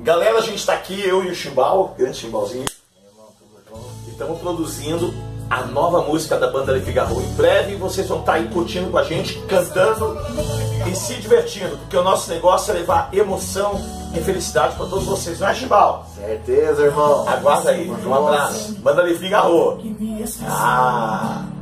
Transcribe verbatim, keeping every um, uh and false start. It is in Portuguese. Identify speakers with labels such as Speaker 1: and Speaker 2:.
Speaker 1: Galera, a gente está aqui, eu e o Chimbal, grande Chimbalzinho, e estamos produzindo a nova música da banda Le Figaro. Em breve vocês vão estar aí curtindo com a gente, cantando e se divertindo, porque o nosso negócio é levar emoção e felicidade para todos vocês, não é, Chimbal?
Speaker 2: Certeza, irmão.
Speaker 1: Aguarda aí, um abraço. Banda Le Figaro. Ah!